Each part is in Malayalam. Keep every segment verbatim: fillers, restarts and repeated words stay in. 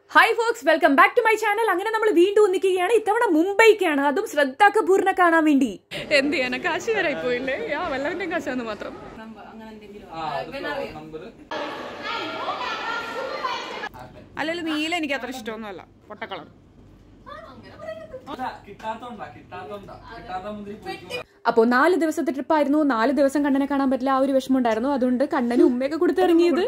Hi folks, welcome back to my channel. അങ്ങനെ നമ്മൾ വീണ്ടും ഒന്നിക്കുകയാണ്. ഇത്തവണ മുംബൈക്കാണ്. അതും ശ്രദ്ധ കപൂറിനെ കാണാൻ വേണ്ടി. എന്ത് ചെയ്യാനാ കാശി വരായി പോയില്ലേ? യാ വല്ലവന്റെ കാശാന്ന് മാത്രം. അല്ലല്ല നീല എനിക്ക് അത്ര ഇഷ്ടമൊന്നുമല്ല. പൊട്ട കളർ. അപ്പോ നാല് ദിവസത്തെ ട്രിപ്പായിരുന്നു. നാല് ദിവസം കണ്ണനെ കാണാൻ പറ്റില്ല, ആ ഒരു വിഷമം ഉണ്ടായിരുന്നു. അതുകൊണ്ട് കണ്ണന് ഉമ്മയൊക്കെ കൊടുത്തിറങ്ങിയത്.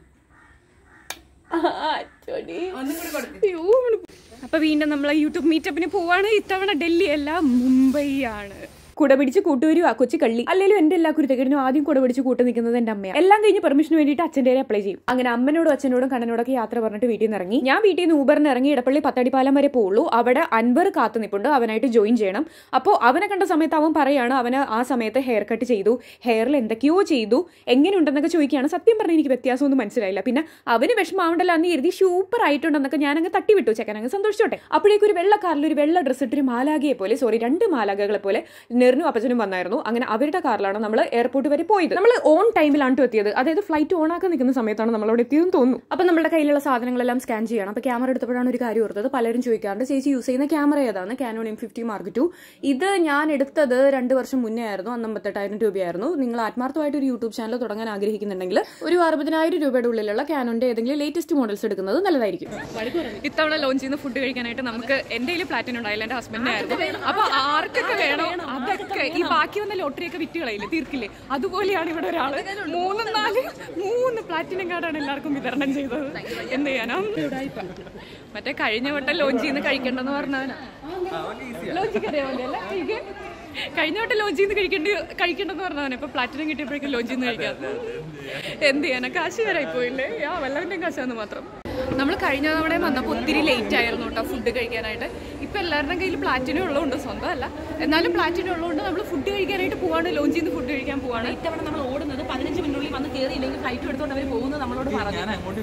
അപ്പൊ വീണ്ടും നമ്മളെ യൂട്യൂബ് മീറ്റപ്പിന് പോവാണ്. ഇത്തവണ ഡൽഹി അല്ല, മുംബൈ ആണ്. കുട പിടിച്ച് കൂട്ടുവരും ആ കൊച്ചു കള്ളി. അല്ലെങ്കിലും എന്റെ എല്ലാ കുരുത്തക്കേടിനും ആദ്യം കുട പിടിച്ച് കൂട്ട് നിൽക്കുന്നത് എന്റെ അമ്മയാണ്. എല്ലാം കഴിഞ്ഞ് പെർമിഷന് വേണ്ടിയിട്ട് അച്ഛൻ്റെ അപ്ലൈ ചെയ്യും. അങ്ങനെ അമ്മനോടും അച്ഛനോടും കണ്ണനോടൊക്കെ യാത്ര പറഞ്ഞിട്ട് വീട്ടിൽ നിന്ന് ഇറങ്ങി. ഞാൻ വീട്ടിൽ നിന്ന് ഊബറിന് ഇറങ്ങി ഇടപ്പള്ളി പത്തടിപ്പാലം വരെ പോകുള്ളൂ. അവിടെ അൻവർ കാത്തു നിൽപ്പുണ്ട്, അവനായിട്ട് ജോയിൻ ചെയ്യണം. അപ്പോൾ അവനെ കണ്ട സമയത്ത് അവൻ പറയാണ് അവന് ആ സമയത്ത് ഹെയർ കട്ട് ചെയ്തു, ഹെയറിൽ എന്തൊക്കെയോ ചെയ്തു, എങ്ങനെയുണ്ടെന്നൊക്കെ ചോദിക്കുകയാണ്. സത്യം പറഞ്ഞാൽ എനിക്ക് വ്യത്യാസമൊന്നും മനസ്സിലായില്ല. പിന്നെ അവന് വിഷമാവണ്ടല്ലോ എന്ന് കരുതി സൂപ്പർ ആയിട്ടുണ്ടെന്നൊക്കെ ഞാൻ അങ്ങ് തട്ടിവിട്ടു. ചെക്കൻ അങ്ങ് സന്തോഷിച്ചോട്ടെ. അപ്പോഴേക്കും ഒരു വെള്ളക്കാറിൽ ഒരു വെള്ള ഡ്രസ്സ് ഇട്ടൊരു മാലാഖയെ പോലെ, സോറി രണ്ട് മാലാഖകളെ പോലെ നെറിനും അപ്പച്ചനും വന്നായിരുന്നു. അങ്ങനെ അവരുടെ കാറിലാണ് നമ്മൾ എയർപോർട്ട് വരെ പോയത്. നമ്മൾ ഓൺ ടൈമിലാണ് എത്തിയത്. അതായത് ഫ്ലൈറ്റ് ഓൺ ആക്കാൻ നിൽക്കുന്ന സമയത്താണ് നമ്മൾ അവിടെ എത്തിയതെന്ന് തോന്നുന്നു. അപ്പൊ നമ്മുടെ കയ്യിലുള്ള സാധനങ്ങളെല്ലാം സ്കാൻ ചെയ്യണം. അപ്പൊ ക്യാമറ എടുത്തപ്പോഴാണ് ഒരു കാര്യം ഓർത്തത്. പലരും ചോദിക്കാറുണ്ട് ചേച്ചി യൂസ് ചെയ്യുന്ന ക്യാമറ ഏതാണ്? Canon M fifty mark two. ഇത് ഞാൻ എടുത്തത് രണ്ട് വർഷം മുന്നേ ആയിരുന്നു. അമ്പത്തെട്ടായിരം രൂപയായിരുന്നു. നിങ്ങൾ ആത്മാർത്ഥമായിട്ട് ഒരു യൂട്യൂബ് ചാനൽ തുടങ്ങാൻ ആഗ്രഹിക്കുന്നുണ്ടെങ്കിൽ ഒരു അറുപതിനായിരം രൂപയുടെ ഉള്ളിലുള്ള കാനോന്റെ ഏതെങ്കിലും ലേറ്റസ്റ്റ് മോഡൽസ് എടുക്കുന്നത് നല്ലതായിരിക്കും. ഇത്തവണ ലോഞ്ച് ചെയ്യുന്ന ഫുഡ് കഴിക്കാനായിട്ട് നമുക്ക് എന്റെ കയ്യിൽ പ്ലാറ്റിനം ഉണ്ടായില്ല, എന്റെ ഹസ്ബൻഡിനായിരുന്നു. അപ്പൊ ആർക്കൊക്കെ വേണോ അതൊക്കെ ഈ ബാക്കി വന്ന ലോട്ടറിയൊക്കെ വിറ്റ് കളയില്ലേ, തീർക്കില്ലേ, അതുപോലെയാണ് ഇവിടെ ഒരാള് മൂന്ന് നാല് മൂന്ന് പ്ലാറ്റിനം കാർഡാണ് എല്ലാവർക്കും വിതരണം ചെയ്തത്. എന്ത് ചെയ്യാനാ? മറ്റേ കഴിഞ്ഞ വട്ടം ലോഞ്ച് ചെയ്യുന്ന കഴിക്കണ്ടെന്ന് പറഞ്ഞാൽ ലോഞ്ചിക്ക് അറിയാമല്ലേ അല്ലേ? കഴിഞ്ഞ വട്ടം ലോഞ്ച് ചെയ്യുന്ന കഴിക്കേണ്ടി കഴിക്കണ്ടെന്ന് പറഞ്ഞവനെ ഇപ്പൊ പ്ലാറ്റിനം കിട്ടിയപ്പോഴേക്കും ലോഞ്ച് ചെയ്യുന്ന കഴിക്കാത്തത്. എന്ത് ചെയ്യാനാ കാശി വരായി പോയില്ലേ? യാ വല്ലവന്റെ കാശാന്ന് മാത്രം. നമ്മൾ കഴിഞ്ഞ തവണ വന്നപ്പോൾ ഒത്തിരി ലേറ്റ് ആയിരുന്നു കേട്ടോ ഫുഡ് കഴിക്കാനായിട്ട്. ഇപ്പൊ എല്ലാവരുടെയും കയ്യിൽ പ്ലാറ്റിനം ഉള്ളതുകൊണ്ട്, സ്വന്തം അല്ല എന്നാലും പ്ലാറ്റിനം ഉള്ളതുകൊണ്ട് നമ്മൾ ഫുഡ് കഴിക്കാനായിട്ട് പോവാണ്. ലോഞ്ച് ചെയ്ത് ഫുഡ് കഴിക്കാൻ പോവാണ്. ഇത്തവണ നമ്മൾ ഓടുന്നത് പതിനഞ്ച് മിനിറ്റുള്ളിൽ വന്ന് കയറിയില്ലെങ്കിൽ ഫ്ലൈറ്റ് എടുത്തോണ്ട് അവർ പോകുന്നത് നമ്മളോട് പറഞ്ഞു.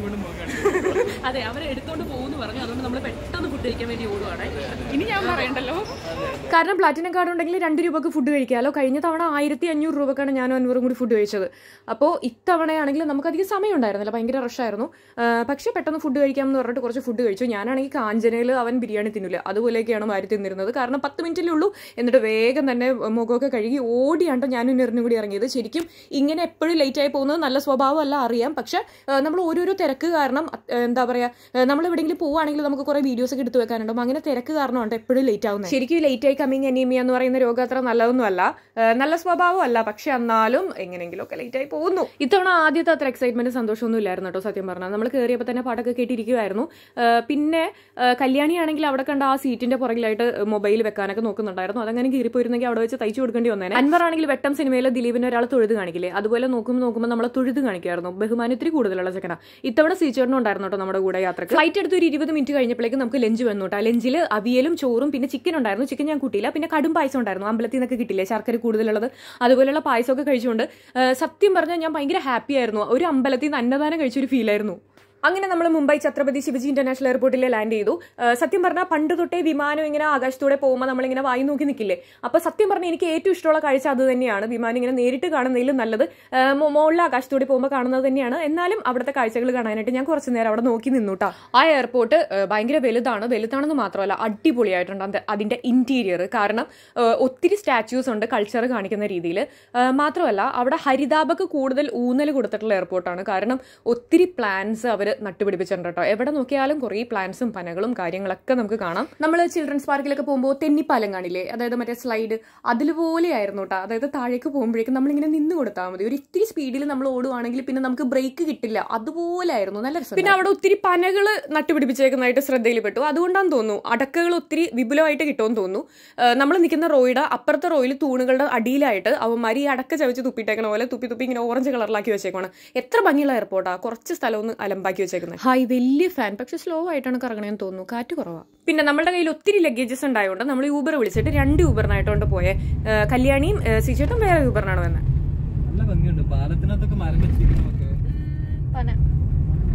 അതെ, അവർ എടുത്തോണ്ട് പോകുന്നു പറഞ്ഞു. അതുകൊണ്ട് നമ്മൾ പെട്ടെന്ന് ഫുഡ് കഴിക്കാൻ വേണ്ടി ഓടുവാണ്. ഇനി ഞാൻ പറയണ്ടല്ലോ, കാരണം പ്ലാറ്റിനം കാർഡ് ഉണ്ടെങ്കിൽ രണ്ട് രൂപക്ക് ഫുഡ് കഴിക്കാമല്ലോ. കഴിഞ്ഞ തവണ ആയിരത്തി അഞ്ഞൂറ് രൂപക്കാണ് ഞാനും അൻവറും കൂടി ഫുഡ് കഴിച്ചത്. അപ്പോൾ ഇത്തവണയാണെങ്കിൽ നമുക്കധികം സമയം ഉണ്ടായിരുന്നില്ല, ഭയങ്കര റഷായിരുന്നു. പക്ഷേ പെട്ടെന്ന് ഫുഡ് കഴിക്കാമെന്ന് പറഞ്ഞിട്ട് കുറച്ച് ഫുഡ് കഴിച്ചു. ഞാനാണെങ്കിൽ കാഞ്ചനയിൽ അവൻ ബിരിയാണി തിന്നില്ല, അതുപോലെയൊക്കെയാണ് മാരി തിന്നിരുന്നത്. കാരണം പത്ത് മിനിറ്റിലേ ഉള്ളൂ. എന്നിട്ട് വേഗം തന്നെ മുഖമൊക്കെ കഴുകി ഓടിയാണ്ടോ ഞാനും നെറിനും കൂടി ഇറങ്ങിയത്. ശരിക്കും ഇങ്ങനെ എപ്പോഴും ലേറ്റ് ആയി പോകുന്നത് നല്ല സ്വഭാവമല്ല, അറിയാം. പക്ഷെ നമ്മൾ ഓരോരോ തിരക്ക് കാരണം, എന്താ പറയുക, നമ്മൾ എവിടെയെങ്കിലും പോവുകയാണെങ്കിൽ നമുക്ക് കുറേ വീഡിയോസ് ഒക്കെ എടുത്ത് വെക്കാനുണ്ടാവും. അങ്ങനെ തിരക്ക് കാരണമാണ് എപ്പോഴും ലേറ്റ് ആവുന്നത്. ശരിക്കും ലേറ്റ് ആയി കമ്മിങ് അനീമിയ എന്ന് പറയുന്ന രോഗം അത്ര നല്ലതൊന്നും അല്ല, നല്ല സ്വഭാവം അല്ല. പക്ഷെ എന്നാലും എങ്ങനെയെങ്കിലും ഒക്കെ ലേറ്റ് ആയി പോകുന്നു. ഇത്തവണ ആദ്യത്തെ അത്ര എക്സൈറ്റ്മെന്റ് സന്തോഷമൊന്നും ഇല്ലായിരുന്നു കേട്ടോ സത്യം പറഞ്ഞാൽ. നമ്മൾ കയറിയപ്പോൾ തന്നെ പാട്ടൊക്കെ കേട്ടിരിക്കുമായിരുന്നു. പിന്നെ കല്യാണിയാണെങ്കിൽ അവിടെ കണ്ട ആ സീറ്റിന്റെ പുറകിലായിട്ട് മൊബൈൽ വെക്കാനൊക്കെ നോക്കുന്നുണ്ടായിരുന്നു. അതങ്ങനെ കീറിപ്പോയിരുന്നെങ്കിൽ അവിടെ വെച്ച് തയ്ച്ചു കൊടുക്കേണ്ടി വന്നേനെ. അൻവർ ആണെങ്കിൽ വെട്ടം സിനിമയിൽ ദിലീപിനെ ഒരാൾ തൊഴുത് കാണിക്കില്ലേ, അതുപോലെ നോക്കുമ്പോൾ നോക്കുമ്പോൾ നമ്മളെ തൊഴുത് കാണിക്കുമായിരുന്നു. ബഹുമാനം ഇത്തിരി കൂടുതലുള്ള ചെക്കന. ഇത്തവണ സീച്ചേട്ടനും ഉണ്ടായിരുന്നു കേട്ടോ നമ്മുടെ കൂടെ യാത്രക്ക്. ഫ്ലൈറ്റ് എടുത്ത് ഒരു ഇരുപത് മിനിറ്റ് കഴിഞ്ഞപ്പോഴേക്കും നമുക്ക് ലഞ്ച് വന്നു കേട്ടോ. ലഞ്ചിൽ അവിയലും ചോറും പിന്നെ ചിക്കൻ ഉണ്ടായിരുന്നു. ചിക്കൻ ഞാൻ കൂട്ടിയില്ല. പിന്നെ കടും പായസം ഉണ്ടായിരുന്നു, അമ്പലത്തിൽ നിന്നൊക്കെ കിട്ടില്ലേ ശർക്കര കൂടുതലുള്ളത്, അതുപോലെയുള്ള പായസമൊക്കെ കഴിച്ചുകൊണ്ട് സത്യം പറഞ്ഞാൽ ഞാൻ ഭയങ്കര ഹാപ്പി ആയിരുന്നു. ഒരു അമ്പലത്തിൽ നിന്ന് അന്നദാനം കഴിച്ചൊരു ഫീൽ ആയിരുന്നു. അങ്ങനെ നമ്മൾ മുംബൈ ഛത്രപതി ശിവജി ഇന്റർനാഷണൽ എയർപോർട്ടിൽ ലാൻഡ് ചെയ്തു. സത്യം പറഞ്ഞാൽ പണ്ട് തൊട്ടേ വിമാനം ഇങ്ങനെ ആകാശത്തൂടെ പോകുമ്പോൾ നമ്മളിങ്ങനെ വായി നോക്കി നിൽക്കില്ലേ, അപ്പൊ സത്യം പറഞ്ഞാൽ എനിക്ക് ഏറ്റവും ഇഷ്ടമുള്ള കാഴ്ച അത് തന്നെയാണ്. വിമാനം ഇങ്ങനെ നേരിട്ട് കാണുന്നതിലും നല്ലത് മുകളിൽ ആകാശത്തൂടെ പോകുമ്പോൾ കാണുന്നത് തന്നെയാണ്. എന്നാലും അവിടുത്തെ കാഴ്ചകൾ കാണാനായിട്ട് ഞാൻ കുറച്ചു നേരം അവിടെ നോക്കി നിന്നുട്ടാ. ആ എയർപോർട്ട് ഭയങ്കര വലുതാണ്. വലുതാണെന്ന് മാത്രമല്ല അടിപൊളിയായിട്ടുണ്ട് അതിന്റെ ഇന്റീരിയർ. കാരണം ഒത്തിരി സ്റ്റാച്യൂസ് ഉണ്ട് കൾച്ചർ കാണിക്കുന്ന രീതിയിൽ. മാത്രമല്ല അവിടെ ഹരിതാപക്ക് കൂടുതൽ ഊന്നൽ കൊടുത്തിട്ടുള്ള എയർപോർട്ടാണ്. കാരണം ഒത്തിരി പ്ലാൻസ് അവർ നട്ടുപിടിപ്പിച്ചിട്ടുണ്ട് കേട്ടോ. എവിടെ നോക്കിയാലും കുറേ പ്ലാന്റ്സും പനകളും കാര്യങ്ങളൊക്കെ നമുക്ക് കാണാം. നമ്മൾ ചിൽഡ്രൻസ് പാർക്കിലൊക്കെ പോകുമ്പോൾ തെന്നിപ്പാലം കാണില്ലേ, അതായത് മറ്റേ സ്ലൈഡ്, അതിലുപോലെയായിരുന്നു കേട്ടോ. അതായത് താഴേക്ക് പോകുമ്പോഴേക്കും നമ്മളിങ്ങനെ നിന്ന് കൊടുത്താൽ മതി. ഒരു ഇത്തിരി സ്പീഡിൽ നമ്മൾ ഓടുവാണെങ്കിൽ പിന്നെ നമുക്ക് ബ്രേക്ക് കിട്ടില്ല, അതുപോലെ ആയിരുന്നു. നല്ല രസം. പിന്നെ അവിടെ ഒത്തിരി പനകൾ നട്ടുപിടിപ്പിച്ചേക്കുന്നതായിട്ട് ശ്രദ്ധയിൽപ്പെട്ടു. അതുകൊണ്ടാന്ന് തോന്നുന്നു അടക്കകൾ ഒത്തിരി വിപുലമായിട്ട് കിട്ടുമെന്ന് തോന്നുന്നു. നമ്മൾ നിൽക്കുന്ന റോയുടെ അപ്പുറത്തെ റോയിൽ തൂണുകളുടെ അടിയിലായിട്ട് അവന്മാർ ഈ അടക്ക ചവിച്ച് തുപ്പിട്ടേക്കണ പോലെ തുപ്പി തുപ്പി ഇങ്ങനെ ഓറഞ്ച് കളറിലാക്കി വെച്ചേക്കാണ്. എത്ര ഭംഗിയുള്ള എയർപോർട്ടാ, കുറച്ച് സ്ഥലം ഒന്ന് അലമ്പാക്കി വെച്ചേക്കുന്നത്. ഹായ് വലിയ ഫാൻ, പക്ഷെ സ്ലോ ആയിട്ടാണ് കറങ്ങണേന്ന് തോന്നുന്നു, കാറ്റ് കുറവാ. പിന്നെ നമ്മുടെ കയ്യിൽ ഒത്തിരി ലഗേജസ് ഉണ്ടായതുകൊണ്ട് നമ്മൾ ഊബർ വിളിച്ചിട്ട് രണ്ട് ഊബറിനായിട്ടോണ്ട് പോയെ. കല്യാണിയും സീച്ചേട്ടും വേറെ ഊബറിനാണ് വന്നത്.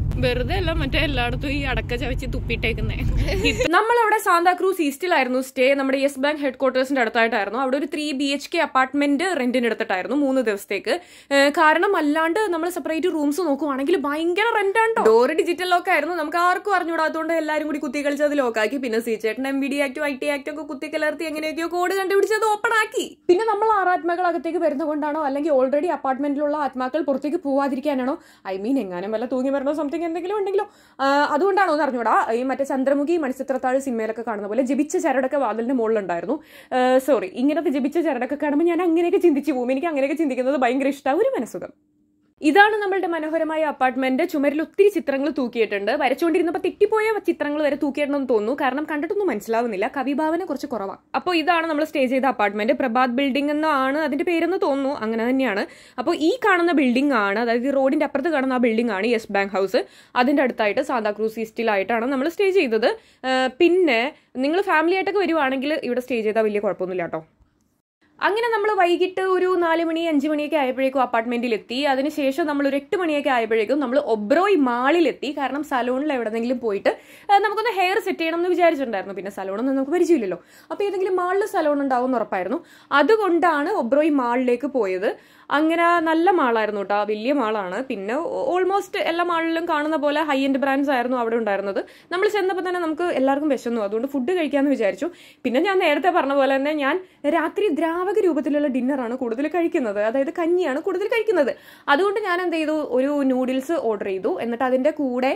വെറുതെ അല്ല മറ്റേ എല്ലായിടത്തും ഈ അടക്ക ചവച്ച് തുപ്പിട്ടേക്കുന്നേ. നമ്മളവിടെ സാന്താക്രൂസ് ഈസ്റ്റിലായിരുന്നു സ്റ്റേ. നമ്മുടെ യെസ് ബാങ്ക് ഹെഡ് ക്വാർട്ടേഴ്സിന്റെ അടുത്തായിട്ടായിരുന്നു. അവിടെ ഒരു three B H K apartment റെന്റിന് എടുത്തിട്ടായിരുന്നു മൂന്ന് ദിവസത്തേക്ക്. കാരണം അല്ലാണ്ട് നമ്മൾ സെപ്പറേറ്റ് റൂംസ് നോക്കുവാണെങ്കിൽ ഭയങ്കര റെന്റ് ആണ്. ഡോറ് ഡിജിറ്റൽ ലോക്ക് ആയിരുന്നു. നമുക്ക് ആർക്കും അറിഞ്ഞുകൂടാത്തതുകൊണ്ട് എല്ലാവരും കൂടി കുത്തി കളിച്ചത് ലോക്കാക്കി. പിന്നെ സി ചേട്ടൻ എം ബി ഡി ആക്ടും ഐ ടി ആക്ടും ഒക്കെ കുത്തി കലർത്തി എങ്ങനെയൊക്കെയോ കോഡ് കണ്ടുപിടിച്ചത് ഓപ്പൺ ആക്കി. പിന്നെ നമ്മൾ ആറാത്മാക്കൾ അകത്തേക്ക് വരുന്നതുകൊണ്ടാണോ അല്ലെങ്കിൽ ഓൾറെഡി അപ്പാർട്ട്മെന്റിലുള്ള ആത്മാക്കൾ പുറത്തേക്ക് പോവാതിരിക്കാനാണോ, ഐ മീൻ എങ്ങാനും വല്ല തൂങ്ങി വരണോ സംതിങ് എന്തെങ്കിലും ഉണ്ടെങ്കിലോ അതുകൊണ്ടാണോ എന്ന് അറിഞ്ഞൂടാ. ഈ മറ്റേ ചന്ദ്രമുഖി മണിച്ചിത്രത്താഴ് സിനിമയിലൊക്കെ കാണുന്ന പോലെ ജപിച്ച ചരടൊക്കെ വാതിലിന്റെ മുകളിലുണ്ടായിരുന്നു. സോറി, ഇങ്ങനത്തെ ജപിച്ച ചരടൊക്കെ കാണുമ്പോൾ ഞാൻ അങ്ങനെയൊക്കെ ചിന്തിച്ചു പോകും. എനിക്ക് അങ്ങനെയൊക്കെ ചിന്തിക്കുന്നത് ഭയങ്കര ഇഷ്ടമാണ്, ഒരു മനസ്സുഖം. ഇതാണ് നമ്മളുടെ മനോഹരമായ അപ്പാർട്ട്മെന്റ്. ചുമരിൽ ഒത്തിരി ചിത്രങ്ങൾ തൂക്കിയിട്ടുണ്ട്. വരച്ചുകൊണ്ടിരുന്നപ്പോൾ തെറ്റിപ്പോയ ചിത്രങ്ങൾ വരെ തൂക്കിയിട്ടുണ്ടെന്ന് തോന്നുന്നു. കാരണം കണ്ടിട്ടൊന്നും മനസ്സിലാവുന്നില്ല, കവിഭാവന കുറച്ച് കുറവാണ്. അപ്പോൾ ഇതാണ് നമ്മൾ സ്റ്റേ ചെയ്ത അപ്പാർട്ട്മെന്റ്. പ്രഭാത് ബിൽഡിംഗ് എന്നാണ് അതിന്റെ പേരെന്ന് തോന്നുന്നു, അങ്ങനെ തന്നെയാണ്. അപ്പോൾ ഈ കാണുന്ന ബിൽഡിംഗ് ആണ്, അതായത് റോഡിന്റെ അപ്പുറത്ത് കാണുന്ന ആ ബിൽഡിംഗ് ആണ് യെസ് ബാങ്ക് ഹൗസ്. അതിന്റെ അടുത്തായിട്ട് സാന്താക്രൂസ് ഈസ്റ്റിലായിട്ടാണ് നമ്മൾ സ്റ്റേ ചെയ്തത്. പിന്നെ നിങ്ങൾ ഫാമിലി ആയിട്ടൊക്കെ വരുവാണെങ്കിൽ ഇവിടെ സ്റ്റേ ചെയ്താൽ വലിയ കുഴപ്പമൊന്നുമില്ല കേട്ടോ. അങ്ങനെ നമ്മൾ വൈകിട്ട് ഒരു നാല് മണി അഞ്ച് മണിയൊക്കെ ആയപ്പോഴേക്കും അപ്പാർട്ട്മെന്റിലെത്തി. അതിനുശേഷം നമ്മൾ ഒരു എട്ട് മണിയൊക്കെ ആയപ്പോഴേക്കും നമ്മൾ ഒബ്രോയ് മാളിലെത്തി. കാരണം സലൂണിൽ എവിടെന്നെങ്കിലും പോയിട്ട് നമുക്കൊന്ന് ഹെയർ സെറ്റ് ചെയ്യണം എന്ന് വിചാരിച്ചിട്ടുണ്ടായിരുന്നു. പിന്നെ സലൂണൊന്നും നമുക്ക് പരിചയമില്ലല്ലോ. അപ്പോൾ ഏതെങ്കിലും മാളിൽ സലൂൺ ഉണ്ടാവും എന്ന് ഉറപ്പായിരുന്നു. അതുകൊണ്ടാണ് ഒബ്രോയ് മാളിലേക്ക് പോയത്. അങ്ങനെ നല്ല മാളായിരുന്നു കേട്ടോ, വലിയ മാളാണ്. പിന്നെ ഓൾമോസ്റ്റ് എല്ലാ മാളിലും കാണുന്ന പോലെ ഹൈ എൻഡ് ബ്രാൻഡ്സ് ആയിരുന്നു അവിടെ ഉണ്ടായിരുന്നത്. നമ്മൾ ചെന്നപ്പോൾ തന്നെ നമുക്ക് എല്ലാവർക്കും വിശന്നു, അതുകൊണ്ട് ഫുഡ് കഴിക്കാമെന്ന് വിചാരിച്ചു. പിന്നെ ഞാൻ നേരത്തെ പറഞ്ഞ പോലെ തന്നെ ഞാൻ രാത്രി ദ്രാവക രൂപത്തിലുള്ള ഡിന്നറാണ് കൂടുതൽ കഴിക്കുന്നത്, അതായത് കഞ്ഞിയാണ് കൂടുതൽ കഴിക്കുന്നത്. അതുകൊണ്ട് ഞാൻ എന്ത് ചെയ്തു, ഒരു നൂഡിൽസ് ഓർഡർ ചെയ്തു. എന്നിട്ട് അതിന്റെ കൂടെ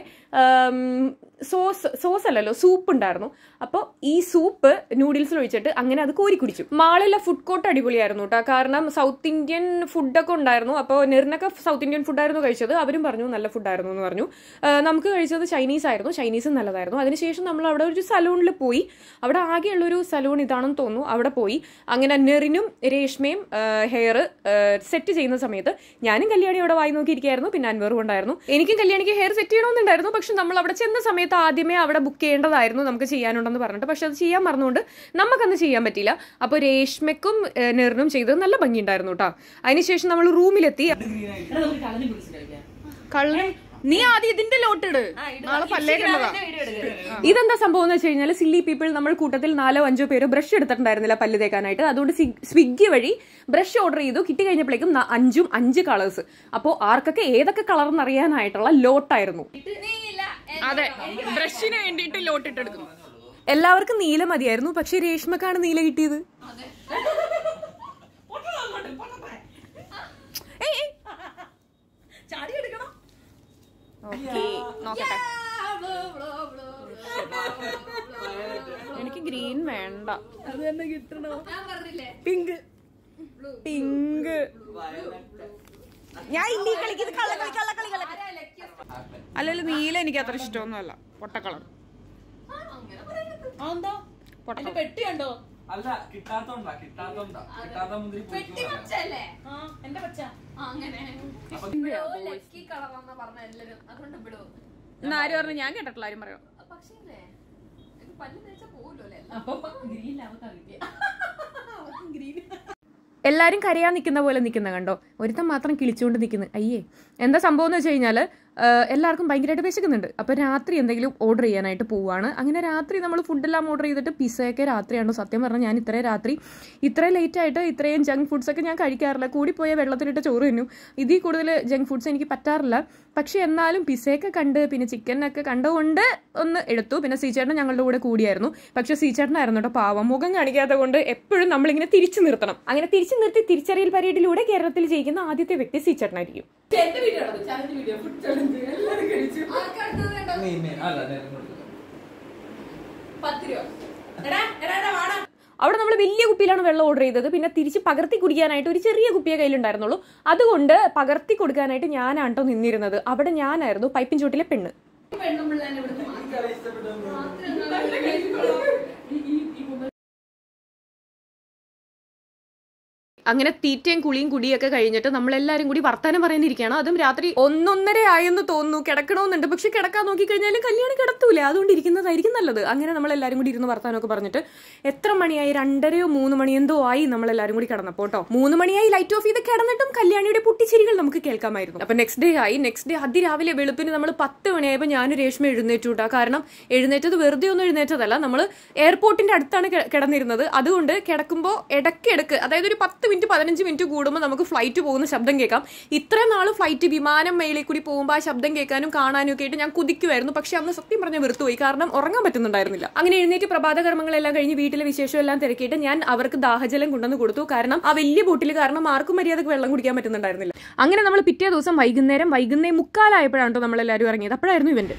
സോസ് സോസ് അല്ലല്ലോ സൂപ്പ് ഉണ്ടായിരുന്നു. അപ്പോൾ ഈ സൂപ്പ് നൂഡിൽസിൽ ഒഴിച്ചിട്ട് അങ്ങനെ അത് കോരി കുടിച്ചു. മാളിലെ ഫുഡ് കോർട്ട് അടിപൊളിയായിരുന്നു കേട്ടോ. കാരണം സൗത്ത് ഇന്ത്യൻ ഫുഡൊക്കെ ഉണ്ടായിരുന്നു. അപ്പോൾ നെറിനൊക്കെ സൗത്ത് ഇന്ത്യൻ ഫുഡായിരുന്നു കഴിച്ചത്. അവരും പറഞ്ഞു നല്ല ഫുഡായിരുന്നു എന്ന് പറഞ്ഞു. നമുക്ക് കഴിച്ചത് ചൈനീസ് ആയിരുന്നു. ചൈനീസും നല്ലതായിരുന്നു. അതിനുശേഷം നമ്മൾ അവിടെ ഒരു സലൂണിൽ പോയി. അവിടെ ആകെയുള്ളൊരു സലൂൺ ഇതാണെന്ന് തോന്നുന്നു. അവിടെ പോയി അങ്ങനെ നെറിനും രേഷ്മയും ഹെയർ സെറ്റ് ചെയ്യുന്ന സമയത്ത് ഞാനും കല്യാണി അവിടെ വായി നോക്കിയിരിക്കുകയായിരുന്നു. പിന്നെ അൻവറും ഉണ്ടായിരുന്നു. എനിക്കും കല്യാണിക്ക് ഹെയർ സെറ്റ് ചെയ്യണമെന്നുണ്ടായിരുന്നു. പക്ഷെ നമ്മൾ അവിടെ ചെന്ന സമയത്ത് ആദ്യമേ അവിടെ ബുക്ക് ചെയ്യേണ്ടതായിരുന്നു, നമുക്ക് ചെയ്യാനുണ്ടെന്ന് പറഞ്ഞിട്ട്. പക്ഷെ അത് ചെയ്യാൻ മറന്നുകൊണ്ട് നമുക്കന്ന് ചെയ്യാൻ പറ്റിയില്ല. അപ്പോൾ രേഷ്മയ്ക്കും നെറിനും ചെയ്തത് നല്ല ഭംഗിയുണ്ടായിരുന്നു കേട്ടോ. അതിനുശേഷം നമ്മൾ റൂമിലെത്തി. കള്ളൻ നീ ആദ്യം ഇതിന്റെ ലോട്ടിട്, നാളെ പല്ലേക്കണ്ടതാ. ഇതെന്താ സംഭവം എന്ന് വെച്ച് കഴിഞ്ഞാൽ സില്ലി പീപ്പിൾ നമ്മൾ കൂട്ടത്തിൽ നാലോ അഞ്ചോ പേര് ബ്രഷ് എടുത്തിട്ടുണ്ടായിരുന്നില്ല പല്ല് തേക്കാനായിട്ട്. അതുകൊണ്ട് സ്വിഗ്ഗി വഴി ബ്രഷ് ഓർഡർ ചെയ്തു. കിട്ടി കഴിഞ്ഞപ്പോഴേക്കും അഞ്ചും അഞ്ച് കളേഴ്സ്. അപ്പോൾ ആർക്കൊക്കെ ഏതൊക്കെ കളർ എന്നറിയാനായിട്ടുള്ള ലോട്ടായിരുന്നു. അതെ, ബ്രഷിന് വേണ്ടിയിട്ട് ലോട്ടിട്ടെടുത്തു. എല്ലാവർക്കും നീല മതിയായിരുന്നു. പക്ഷെ രേഷ്മക്കാണ് നീല കിട്ടിയത്. എനിക്ക് ഗ്രീൻ വേണ്ട, അത് തന്നെ കിട്ടണോ? പിങ്ക് പിങ്ക് ഞാൻ ഇല്ലീ കളിക്കുന്നത് കള്ളക്കളി കള്ളക്കളി കള്ളക്കളി. അല്ലല്ലോ നീല എനിക്ക് അത്ര ഇഷ്ടമൊന്നുമല്ല. പൊട്ടക്കളർ പെട്ടിയുണ്ടോ? അല്ല കിട്ടാത്തോണ്ടാ കിട്ടാത്തോണ്ടാ കിട്ടാത്ത മുന്തിരി ആര് പറഞ്ഞു? ഞാൻ കേട്ടിട്ടില്ല ആരും പറയോ. എല്ലാരും കരയാൻ നിൽക്കുന്ന പോലെ നിൽക്കുന്ന കണ്ടോ, ഒരുത്തൻ മാത്രം കിളിച്ചുകൊണ്ട് നിൽക്കുന്നു. അയ്യേ, എന്താ സംഭവം എന്ന് വെച്ച് കഴിഞ്ഞാൽ എല്ലാവർക്കും ഭയങ്കരമായിട്ട് വിശക്കുന്നുണ്ട്. അപ്പോൾ രാത്രി എന്തെങ്കിലും ഓർഡർ ചെയ്യാനായിട്ട് പോവുകയാണ്. അങ്ങനെ രാത്രി നമ്മൾ ഫുഡെല്ലാം ഓർഡർ ചെയ്തിട്ട് പിസയൊക്കെ രാത്രിയാണോ. സത്യം പറഞ്ഞാൽ ഞാൻ ഇത്രയും രാത്രി ഇത്രയും ലേറ്റ് ആയിട്ട് ഇത്രയും ജങ്ക് ഫുഡ്സൊക്കെ ഞാൻ കഴിക്കാറില്ല. കൂടിപ്പോയ വെള്ളത്തിലിട്ട് ചോറ് തിന്നും. ഇതിൽ കൂടുതൽ ജങ്ക് ഫുഡ്സ് എനിക്ക് പറ്റാറില്ല. പക്ഷെ എന്നാലും പിസയൊക്കെ കണ്ട് പിന്നെ ചിക്കനൊക്കെ കണ്ടുകൊണ്ട് ഒന്ന് എടുത്തു. പിന്നെ സീച്ചേട്ടൻ ഞങ്ങളുടെ കൂടെ കൂടിയായിരുന്നു. പക്ഷെ സീച്ചേട്ടനായിരുന്നു കേട്ടോ പാവം. മുഖം കാണിക്കാത്ത കൊണ്ട് എപ്പോഴും നമ്മളിങ്ങനെ തിരിച്ചു നിർത്തണം. അങ്ങനെ തിരിച്ചു നിർത്തി തിരിച്ചറിയൽ പരേഡിലൂടെ കേരളത്തിൽ ജയിക്കുന്ന ആദ്യത്തെ വ്യക്തി സീച്ചേട്ടനായിരിക്കും. അവിടെ നമ്മൾ വലിയ കുപ്പിയിലാണ് വെള്ളം ഓർഡർ ചെയ്തത്. പിന്നെ തിരിച്ച് പകർത്തി കുടിക്കാനായിട്ട് ഒരു ചെറിയ കുപ്പിയെ കയ്യിലുണ്ടായിരുന്നുള്ളൂ. അതുകൊണ്ട് പകർത്തി കൊടുക്കാനായിട്ട് ഞാനാട്ടോ നിന്നിരുന്നത്. അവിടെ ഞാനായിരുന്നു പൈപ്പിൻ ചോട്ടിലെ പെണ്ണ്. അങ്ങനെ തീറ്റയും കുളിയും കുടിയൊക്കെ കഴിഞ്ഞിട്ട് നമ്മളെല്ലാവരും കൂടി വർത്താനം പറയാനിരിക്കുകയാണ്. അതും രാത്രി ഒന്നൊന്നര ആയെന്ന് തോന്നുന്നു. കിടക്കണമെന്നുണ്ട്, പക്ഷെ കിടക്കാൻ നോക്കിക്കഴിഞ്ഞാലും കല്യാണം കിടത്തൂല, അതുകൊണ്ട് ഇരിക്കുന്നതായിരിക്കും നല്ലത്. അങ്ങനെ നമ്മളെല്ലാവരും കൂടി ഇരുന്ന് വർത്താനമൊക്കെ പറഞ്ഞിട്ട് എത്ര മണിയായി, രണ്ടരയോ മൂന്ന് മണി എന്തോ ആയി നമ്മളെല്ലാവരും കൂടി കിടന്നപ്പോൾ കേട്ടോ. മൂന്ന് മണിയായി ലൈറ്റ് ഓഫ് ചെയ്ത് കിടന്നിട്ടും കല്യാണിയുടെ പൊട്ടിച്ചിരികൾ നമുക്ക് കേൾക്കാമായിരുന്നു. അപ്പൊ നെക്സ്റ്റ് ഡേ ആയി. നെക്സ്റ്റ് ഡേ അതിരാവിലെ വെളുപ്പിന് നമ്മൾ പത്ത് മണിയായപ്പോൾ ഞാനും രേഷ്മ എഴുന്നേറ്റു കേട്ടോ. കാരണം എഴുന്നേറ്റത് വെറുതെ ഒന്നും എഴുന്നേറ്റതല്ല, നമ്മൾ എയർപോർട്ടിന്റെ അടുത്താണ് കിടന്നിരുന്നത്. അതുകൊണ്ട് കിടക്കുമ്പോൾ ഇടയ്ക്കിടക്ക്, അതായത് ഒരു പത്ത് മിനിറ്റ് പതിനഞ്ച് മിനിറ്റ് കൂടുമ്പോൾ നമുക്ക് ഫ്ലൈറ്റ് പോകുന്ന ശബ്ദം കേൾക്കാം. ഇത്രയും നാൾ ഫ്ലൈറ്റ് വിമാനം മേളിൽ കൂടി പോകുമ്പോൾ ആ ശബ്ദം കേൾക്കാനും കാണാനും ഒക്കെ ആയിട്ട് ഞാൻ കുതിക്കുമായിരുന്നു. പക്ഷെ അന്ന് സത്യം പറഞ്ഞാൽ വെറുത്തുപോയി, കാരണം ഉറങ്ങാൻ പറ്റുന്നുണ്ടായിരുന്നില്ല. അങ്ങനെ എഴുന്നേറ്റ് പ്രഭാത കർമ്മങ്ങളെല്ലാം കഴിഞ്ഞ് വീട്ടിലെ വിശേഷം എല്ലാം തിരക്കിയിട്ട് ഞാൻ അവർക്ക് ദാഹജലം കൊണ്ടുവന്ന് കൊടുത്തു. കാരണം ആ വലിയ ബോട്ടിൽ കാരണം ആർക്കും മര്യാദക്ക് വെള്ളം കുടിക്കാൻ പറ്റുന്നുണ്ടായിരുന്നില്ല. അങ്ങനെ നമ്മൾ പിറ്റേ ദിവസം വൈകുന്നേരം വൈകുന്നേരം മുക്കാലായപ്പോഴാണ് കേട്ടോ നമ്മളെല്ലാവരും ഇറങ്ങിയത്. അപ്പോഴായിരുന്നു ഇവന്റ്.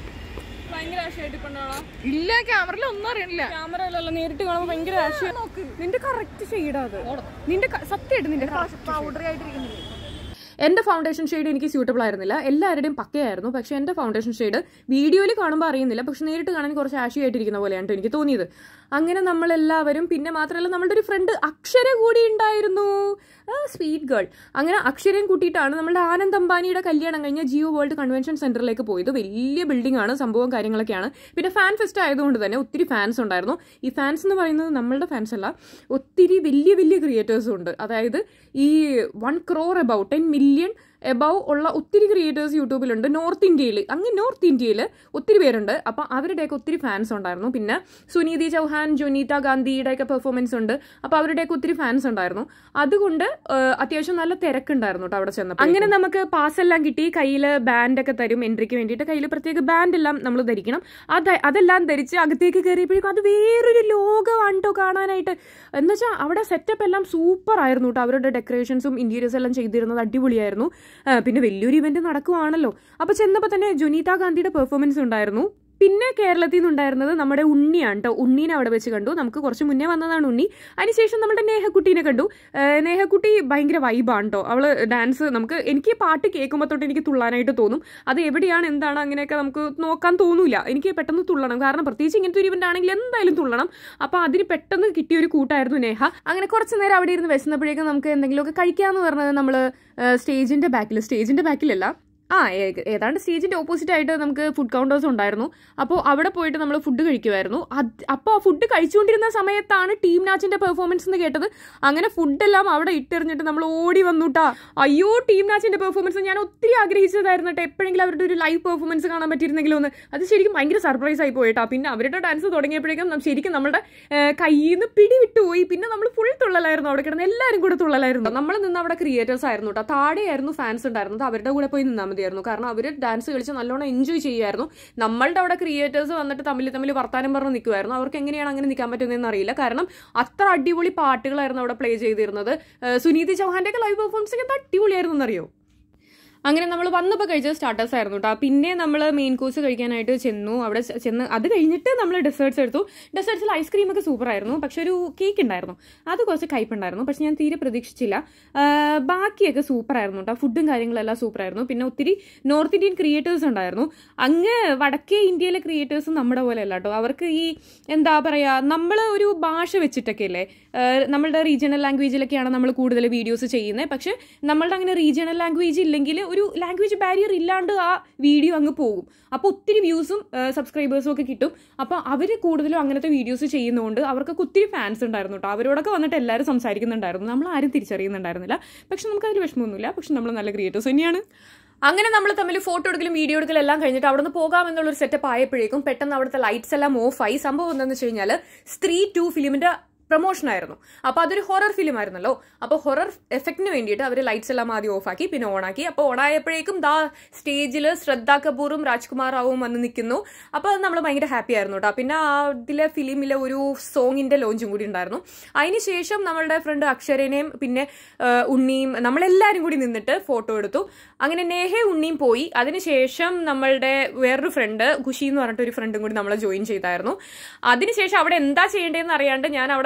ഇല്ല, ക്യാമറയിൽ ഒന്നും അറിയണില്ല. ക്യാമറ അല്ലല്ലോ, നേരിട്ട് കാണുമ്പോൾ ഭയങ്കര നോക്ക്. നിന്റെ കറക്റ്റ് ഷെയ്ഡാ അത്. നിന്റെ സത്യമായിട്ട് നിന്റെ പൗഡറി ആയിട്ടിരിക്കുന്നില്ല. എന്റെ ഫൗണ്ടേഷൻ ഷെയ്ഡ് എനിക്ക് സ്യൂട്ടബിൾ ആയിരുന്നില്ല. എല്ലാവരുടെയും പക്കയായിരുന്നു. പക്ഷെ എന്റെ ഫൗണ്ടേഷൻ ഷെയ്ഡ് വീഡിയോയിൽ കാണുമ്പോൾ അറിയുന്നില്ല, പക്ഷെ നേരിട്ട് കാണാൻ കുറച്ച് ആഷി ആയിട്ടിരിക്കുന്ന പോലെയാണ് എനിക്ക് തോന്നിയത്. അങ്ങനെ നമ്മളെല്ലാവരും, പിന്നെ മാത്രമല്ല നമ്മളുടെ ഒരു ഫ്രണ്ട് അക്ഷര കൂടി ഉണ്ടായിരുന്നു, സ്വീറ്റ് ഗേൾ. അങ്ങനെ അക്ഷരയും കൂട്ടിയിട്ടാണ് നമ്മുടെ ആനന്ദ് അംബാനിയുടെ കല്യാണം കഴിഞ്ഞ ജിയോ വേൾഡ് കൺവെൻഷൻ സെന്ററിലേക്ക് പോയത്. വലിയ ബിൽഡിംഗ് ആണ്, സംഭവം കാര്യങ്ങളൊക്കെയാണ്. പിന്നെ ഫാൻ ഫെസ്റ്റ് ആയതുകൊണ്ട് തന്നെ ഒത്തിരി ഫാൻസ് ഉണ്ടായിരുന്നു. ഈ ഫാൻസ് എന്ന് പറയുന്നത് നമ്മളുടെ ഫാൻസ് അല്ല, ഒത്തിരി വലിയ വലിയ ക്രിയേറ്റേഴ്സും ഉണ്ട്. അതായത് ഈ one crore about ten million above ഉള്ള ഒത്തിരി ക്രിയേറ്റേഴ്സ് യൂട്യൂബിലുണ്ട് നോർത്ത് ഇന്ത്യയിൽ. അങ്ങനെ നോർത്ത് ഇന്ത്യയിൽ ഒത്തിരി പേരുണ്ട്. അപ്പം അവരുടെയൊക്കെ ഒത്തിരി ഫാൻസ് ഉണ്ടായിരുന്നു. പിന്നെ സുനീതി ചൗഹാൻ, ജോനീത ഗാന്ധിയുടെയൊക്കെ പെർഫോമൻസ് ഉണ്ട്. അപ്പോൾ അവരുടെയൊക്കെ ഒത്തിരി ഫാൻസ് ഉണ്ടായിരുന്നു. അതുകൊണ്ട് അത്യാവശ്യം നല്ല തിരക്കുണ്ടായിരുന്നു കേട്ടോ അവിടെ ചെന്നപ്പോൾ. അങ്ങനെ നമുക്ക് പാസ് എല്ലാം കിട്ടി. കയ്യിൽ ബാൻഡൊക്കെ തരും എൻട്രിക്ക് വേണ്ടിയിട്ട്. കയ്യിൽ പ്രത്യേക ബാൻഡ് എല്ലാം നമ്മൾ ധരിക്കണം. അത് അതെല്ലാം ധരിച്ച് അകത്തേക്ക് കയറിയപ്പോഴേക്കും അത് വേറൊരു ലോകമാണ് കേട്ടോ കാണാനായിട്ട്. എന്ന് വെച്ചാൽ അവിടെ സെറ്റപ്പ് എല്ലാം സൂപ്പർ ആയിരുന്നു കേട്ടോ. അവരുടെ ഡെക്കറേഷൻസും ഇന്റീരിയേഴ്സ് എല്ലാം ചെയ്തിരുന്നത് അടിപൊളിയായിരുന്നു. പിന്നെ വലിയൊരു ഇവന്റ് നടക്കുവാണല്ലോ. അപ്പൊ ചെന്നപ്പോ തന്നെ ജുനീത ഗാന്ധിയുടെ പെർഫോമൻസ് ഉണ്ടായിരുന്നു. പിന്നെ കേരളത്തിൽ നിന്നുണ്ടായിരുന്നത് നമ്മുടെ ഉണ്ണിയാണ് കേട്ടോ. ഉണ്ണീനെ അവിടെ വെച്ച് കണ്ടു. നമുക്ക് കുറച്ച് മുന്നേ വന്നതാണ് ഉണ്ണി. അതിനുശേഷം നമ്മുടെ നേഹക്കുട്ടീനെ കണ്ടു. നേഹക്കുട്ടി ഭയങ്കര വൈബാണ് കേട്ടോ. അവള് ഡാൻസ്, നമുക്ക് എനിക്ക് പാട്ട് കേൾക്കുമ്പോൾ തൊട്ട് എനിക്ക് തുള്ളാനായിട്ട് തോന്നും. അത് എവിടെയാണ് എന്താണ് അങ്ങനെയൊക്കെ നമുക്ക് നോക്കാൻ തോന്നൂല. എനിക്ക് പെട്ടെന്ന് തുള്ളണം. കാരണം പ്രത്യേകിച്ച് ഇങ്ങനത്തെ ഒരു ഇവന്റ് ആണെങ്കിൽ എന്തായാലും തുള്ളണം. അപ്പൊ അതിന് പെട്ടെന്ന് കിട്ടിയ ഒരു കൂട്ടായിരുന്നു നേഹ. അങ്ങനെ കുറച്ച് നേരം അവിടെ ഇരുന്ന് വെച്ചപ്പോഴേക്കും നമുക്ക് എന്തെങ്കിലുമൊക്കെ കഴിക്കാന്ന് പറഞ്ഞത് നമ്മൾ സ്റ്റേജിന്റെ ബാക്കിൽ സ്റ്റേജിന്റെ ബാക്കിലല്ല ആ ഏതാണ്ട് സ്റ്റേജിന്റെ ഓപ്പോസിറ്റ് ആയിട്ട് നമുക്ക് ഫുഡ് കൗണ്ടേഴ്സ് ഉണ്ടായിരുന്നു. അപ്പോൾ അവിടെ പോയിട്ട് നമ്മൾ ഫുഡ് കഴിക്കുമായിരുന്നു. അത് അപ്പോൾ ആ ഫുഡ് കഴിച്ചുകൊണ്ടിരുന്ന സമയത്താണ് ടീം നാച്ചിന്റെ പെർഫോമൻസ് എന്ന് കേട്ടത്. അങ്ങനെ ഫുഡെല്ലാം അവിടെ ഇട്ടെറിഞ്ഞിട്ട് നമ്മൾ ഓടി വന്നുട്ടാ. അയ്യോ, ടീം നാച്ചിന്റെ പെർഫോമൻസ് ഞാൻ ഒത്തിരി ആഗ്രഹിച്ചതായിരുന്നു കേട്ടോ. എപ്പോഴെങ്കിലും അവരുടെ ഒരു ലൈവ് പെർഫോമൻസ് കാണാൻ പറ്റിയിരുന്നെങ്കിലും ഒന്ന്. അത് ശരിക്കും ഭയങ്കര സർപ്രൈസ് ആയി പോയിട്ടാ. പിന്നെ അവരുടെ ഡാൻസ് തുടങ്ങിയപ്പോഴേക്കും ശരിക്കും നമ്മുടെ കയ്യിൽ നിന്ന് പിടി വിട്ടുപോയി. പിന്നെ നമ്മൾ ഫുൾ തുള്ളലായിരുന്നു അവിടെ കിടന്ന്. എല്ലാവരും കൂടെ തുള്ളലായിരുന്നു. നമ്മൾ നിന്ന് അവിടെ ക്രിയേറ്റേഴ്സ് ആയിരുന്നു കേട്ടോ. താഴെയായിരുന്നു ഫാൻസ് ഉണ്ടായിരുന്നത്. അവരുടെ കൂടെ പോയി നിന്നാൽ മതിയായിരുന്നു. കാരണം അവർ ഡാൻസ് കളിച്ച് നല്ലോണം എൻജോയ് ചെയ്യുമായിരുന്നു. നമ്മളുടെ അവിടെ ക്രിയേറ്റേഴ്സ് വന്നിട്ട് തമ്മിൽ തമ്മിൽ വർത്താനം പറഞ്ഞ് നിൽക്കുമായിരുന്നു. അവർക്ക് എങ്ങനെയാണ് അങ്ങനെ നിൽക്കാൻ പറ്റുന്നതെന്ന് അറിയില്ല. കാരണം അത്ര അടിപൊളി പാട്ടുകളായിരുന്നു അവിടെ പ്ലേ ചെയ്തിരുന്നത്. സുനീതി ചൗഹാന്റെ ഒക്കെ ലൈവ് പെർഫോമൻസ് ഒക്കെ അടിപൊളിയായിരുന്നു എന്നറിയോ. അങ്ങനെ നമ്മൾ വന്നപ്പോൾ കഴിച്ചത് സ്റ്റാർട്ടേഴ്സ് ആയിരുന്നു കേട്ടോ. പിന്നെ നമ്മൾ മെയിൻ കോഴ്സ് കഴിക്കാനായിട്ട് ചെന്നു. അവിടെ ചെന്ന് അത് കഴിഞ്ഞിട്ട് നമ്മൾ ഡെസേർട്ട്സ് എടുത്തു. ഡെസേർട്ട്സിൽ ഐസ്ക്രീം ഒക്കെ സൂപ്പർ ആയിരുന്നു. പക്ഷെ ഒരു കേക്ക് ഉണ്ടായിരുന്നു, അത് കുറച്ച് കയ്പുണ്ടായിരുന്നു. പക്ഷെ ഞാൻ തീരെ പ്രതീക്ഷിച്ചില്ല. ബാക്കിയൊക്കെ സൂപ്പർ ആയിരുന്നു കേട്ടോ. ഫുഡും കാര്യങ്ങളെല്ലാം സൂപ്പർ ആയിരുന്നു. പിന്നെ ഒത്തിരി നോർത്ത് ഇന്ത്യൻ ക്രിയേറ്റേഴ്സ് ഉണ്ടായിരുന്നു. അങ്ങ് വടക്കേ ഇന്ത്യയിലെ ക്രിയേറ്റേഴ്സ് നമ്മുടെ പോലെ അല്ല കേട്ടോ. അവർക്ക് ഈ എന്താ പറയുക, നമ്മൾ ഒരു ഭാഷ വെച്ചിട്ടൊക്കെ അല്ലേ, നമ്മളുടെ റീജിയണൽ ലാംഗ്വേജിലൊക്കെയാണ് നമ്മൾ കൂടുതൽ വീഡിയോസ് ചെയ്യുന്നത്. പക്ഷെ നമ്മളുടെ അങ്ങനെ റീജിയണൽ ലാംഗ്വേജ് ഇല്ലെങ്കിൽ ഒരു ലാംഗ്വേജ് ബാരിയർ ഇല്ലാണ്ട് ആ വീഡിയോ അങ്ങ് പോകും. അപ്പോൾ ഒത്തിരി വ്യൂസും സബ്സ്ക്രൈബേഴ്സും ഒക്കെ കിട്ടും. അപ്പോൾ അവർ കൂടുതലും അങ്ങനത്തെ വീഡിയോസ് ചെയ്യുന്നതുകൊണ്ട് അവർക്കൊക്കെ ഒത്തിരി ഫാൻസ് ഉണ്ടായിരുന്നു കേട്ടോ. അവരോടൊക്കെ വന്നിട്ട് എല്ലാവരും സംസാരിക്കുന്നുണ്ടായിരുന്നു. നമ്മൾ ആരും തിരിച്ചറിയുന്നുണ്ടായിരുന്നില്ല. പക്ഷെ നമുക്കതിൽ വിഷമമൊന്നുമില്ല. പക്ഷെ നമ്മൾ നല്ല ക്രിയേറ്റേഴ്സ് തന്നെയാണ്. അങ്ങനെ നമ്മൾ തമ്മിൽ ഫോട്ടോ എടുക്കലും വീഡിയോ എടുക്കലും എല്ലാം കഴിഞ്ഞിട്ട് അവിടെ നിന്ന് പോകാമെന്നുള്ളൊരു സെറ്റപ്പ് ആയപ്പോഴേക്കും പെട്ടെന്ന് അവിടുത്തെ ലൈറ്റ്സ് എല്ലാം ഓഫായി. സംഭവം എന്താണെന്ന് വെച്ച് കഴിഞ്ഞാൽ സ്ത്രീ ടു ഫിലിമിന്റെ പ്രൊമോഷൻ ആയിരുന്നു. അപ്പോൾ അതൊരു ഹൊറർ ഫിലിം ആയിരുന്നല്ലോ. അപ്പോൾ ഹൊറർ എഫക്റ്റിന് വേണ്ടിയിട്ട് അവർ ലൈറ്റ്സ് എല്ലാം ആദ്യം ഓഫാക്കി, പിന്നെ ഓണാക്കി. അപ്പോൾ ഓണായപ്പോഴേക്കും ദാ സ്റ്റേജിൽ ശ്രദ്ധ കപൂറും രാജ്കുമാർ റാവുവും വന്ന് നിൽക്കുന്നു. അപ്പോൾ അത് നമ്മൾ ഭയങ്കര ഹാപ്പി ആയിരുന്നു കേട്ടോ. പിന്നെ അതിലെ ഫിലിമിലെ ഒരു സോങ്ങിന്റെ ലോഞ്ചും കൂടി ഉണ്ടായിരുന്നു. അതിനുശേഷം നമ്മളുടെ ഫ്രണ്ട് അക്ഷരനെയും പിന്നെ ഉണ്ണിയും നമ്മളെല്ലാവരും കൂടി നിന്നിട്ട് ഫോട്ടോ എടുത്തു. അങ്ങനെ നേഹയും ഉണ്ണിയും പോയി. അതിനുശേഷം നമ്മളുടെ വേറൊരു ഫ്രണ്ട് ഖുഷി എന്ന് പറഞ്ഞിട്ട് ഒരു ഫ്രണ്ടും കൂടി നമ്മളെ ജോയിൻ ചെയ്തായിരുന്നു. അതിനുശേഷം അവിടെ എന്താ ചെയ്യേണ്ടതെന്ന് അറിയാണ്ട് ഞാൻ അവിടെ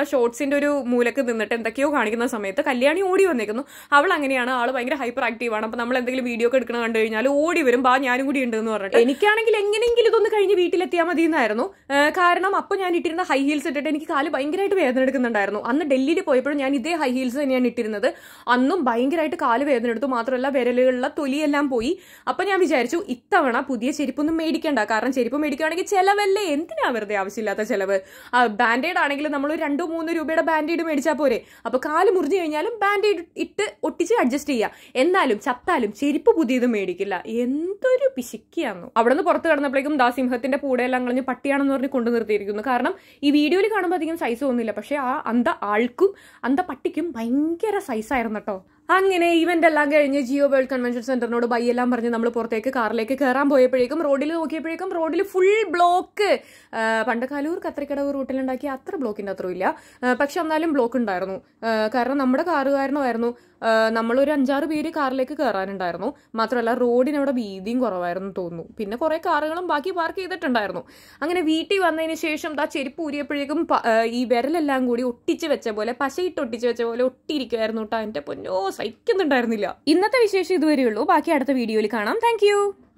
ഷോർട്സിന്റെ ഒരു മൂലക്ക് നിന്നിട്ട് എന്തൊക്കെയോ കാണിക്കുന്ന സമയത്ത് കല്യാണി ഓടി വന്നേക്കുന്നു. അവൾ അങ്ങനെയാണ്, ആള് ഭയങ്കര ഹൈപ്പർ ആക്റ്റീവ് ആണ്. അപ്പൊ നമ്മൾ എന്തെങ്കിലും വീഡിയോ ഒക്കെ എടുക്കണം കണ്ടു കഴിഞ്ഞാൽ ഓടി വരും, ബാ ഞാനും കൂടി ഉണ്ട് എന്ന് പറഞ്ഞിട്ട്. എനിക്കാണെങ്കിൽ എങ്ങനെയെങ്കിലും ഇതൊന്ന് കഴിഞ്ഞ് വീട്ടിലെത്തിയാൽ മതി എന്നായിരുന്നു. കാരണം അപ്പൊ ഞാൻ ഇട്ടിരുന്ന ഹൈ ഹീൽസ് ഇട്ടിട്ട് എനിക്ക് കാല് ഭയങ്കരമായിട്ട് വേദന എടുക്കുന്നുണ്ടായിരുന്നു. അന്ന് ഡൽഹിയിൽ പോയപ്പോഴും ഞാൻ ഇതേ ഹൈ ഹീൽസ് തന്നെയാണ് ഇട്ടിരുന്നത്. അന്നും ഭയങ്കരമായിട്ട് കാല് വേദന എടുത്തു. മാത്രമല്ല വിരലുകളിലെ തൊലിയെല്ലാം പോയി. അപ്പൊ ഞാൻ വിചാരിച്ചു ഇത്തവണ പുതിയ ചെരുപ്പൊന്നും മേടിക്കണ്ട, കാരണം ചെരുപ്പ് മേടിക്കുകയാണെങ്കിൽ ചെലവല്ലേ, എന്തിനാ വെറുതെ ആവശ്യമില്ലാത്ത ചെലവ്. ബാൻഡേഡ് ആണെങ്കിൽ നമ്മൾ രണ്ടോ മൂന്നോ രൂപയുടെ ബാൻഡേഡ് മേടിച്ചാൽ പോരെ. അപ്പൊ കാല് മുറിഞ്ഞു കഴിഞ്ഞാലും ബാൻഡേഡ് ഇട്ട് ഒട്ടിച്ച് അഡ്ജസ്റ്റ് ചെയ്യാം. എന്നാലും ചത്താലും ചെരുപ്പ് പുതിയത് മേടിക്കില്ല. എന്തൊരു പിശിക്കിയാന്നു. അവിടെ നിന്ന് പുറത്ത് കിടന്നപ്പോഴേക്കും ദാ സിംഹത്തിന്റെ പൂടെയെല്ലാം കളഞ്ഞ് പട്ടിയാണെന്ന് പറഞ്ഞ് കൊണ്ടു നിർത്തിയിരിക്കുന്നു. കാരണം ഈ വീഡിയോയിൽ കാണുമ്പോൾ അധികം സൈസ് തോന്നില്ല, പക്ഷെ ആ അന്ത ആൾക്കും അന്ത പട്ടിക്കും ഭയങ്കര സൈസായിരുന്നു കേട്ടോ. അങ്ങനെ ഇവന്റ് എല്ലാം കഴിഞ്ഞ് ജിയോ വേൾഡ് കൺവെൻഷൻ സെന്ററിനോട് ബൈ എല്ലാം പറഞ്ഞ് നമ്മൾ പുറത്തേക്ക് കാറിലേക്ക് കയറാൻ പോയപ്പോഴേക്കും റോഡിൽ നോക്കിയപ്പോഴേക്കും റോഡിൽ ഫുൾ ബ്ലോക്ക്. പണ്ട് കലൂർ കത്രക്കടവ് റൂട്ടിലുണ്ടാക്കിയ അത്ര ബ്ലോക്കിന്റെ അത്ര ഇല്ല, പക്ഷെ എന്നാലും ബ്ലോക്ക് ഉണ്ടായിരുന്നു. കാരണം നമ്മുടെ കാറുകാരനായിരുന്നു. നമ്മളൊരു അഞ്ചാറ് പേര് കാറിലേക്ക് കയറാനുണ്ടായിരുന്നു. മാത്രമല്ല റോഡിനവിടെ വീതിയും കുറവായിരുന്നു തോന്നുന്നു. പിന്നെ കുറെ കാറുകളും ബാക്കി പാർക്ക് ചെയ്തിട്ടുണ്ടായിരുന്നു. അങ്ങനെ വീട്ടിൽ വന്നതിന് ശേഷം ആ ചെരുപ്പ് ഊരിയപ്പോഴേക്കും ഈ വിരലെല്ലാം കൂടി ഒട്ടിച്ച് വെച്ച പോലെ, പശയിട്ട് ഒട്ടിച്ച് വെച്ച പോലെ ഒട്ടിയിരിക്കുമായിരുന്നു കേട്ടോ. എന്റെ പൊന്നോ സഹിക്കുന്നുണ്ടായിരുന്നില്ല. ഇന്നത്തെ വിശേഷം ഇതുവരെയുള്ളൂ. ബാക്കി അടുത്ത വീഡിയോയിൽ കാണാം. താങ്ക്